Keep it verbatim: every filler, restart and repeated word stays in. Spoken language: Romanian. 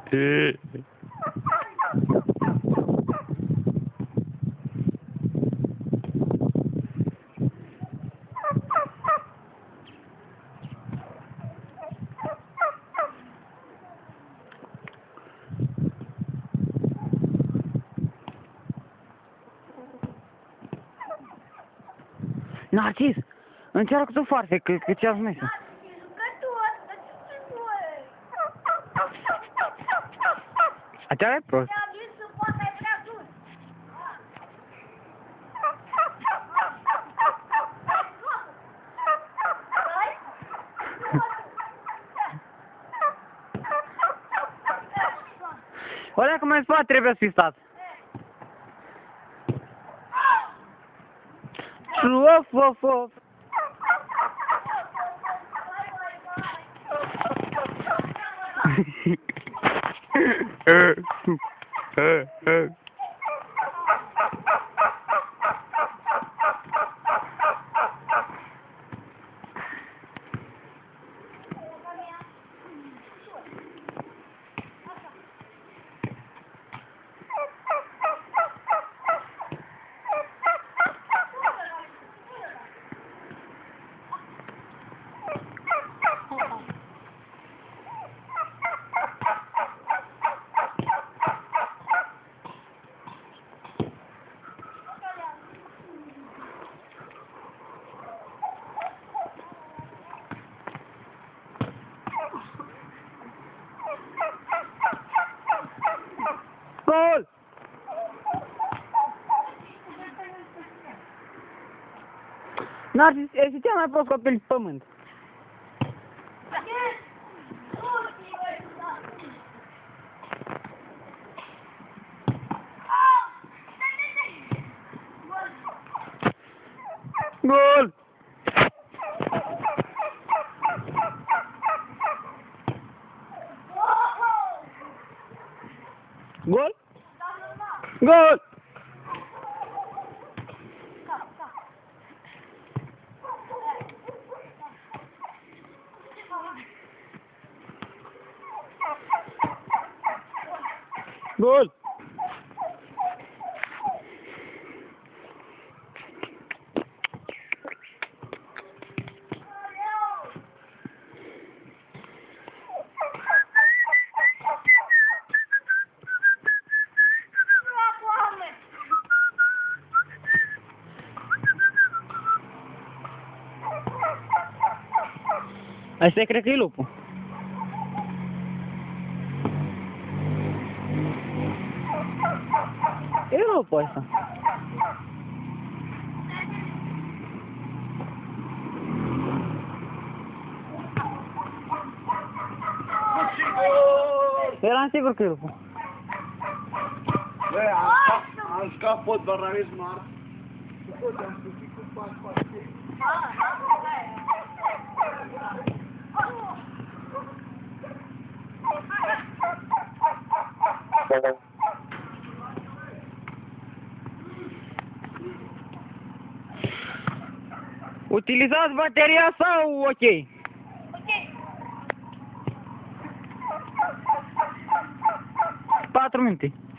Narcis, încearcă tu foarte, că, că ce ajungi. Aceea e prost. O dacă mai spate trebuie să fi stat. Of, of, of. Gol! Narcis, ești cel mai prost copil pe pământ. Gol! Gol? Gol! Gol! Asta cred că e lupul. E lupul ăsta. Eram sigur că e lupul. Băi, am scap pot barnavis mari. Am făcut cu pas pas. Utilizați bateria sau ok? Ok. patru minute.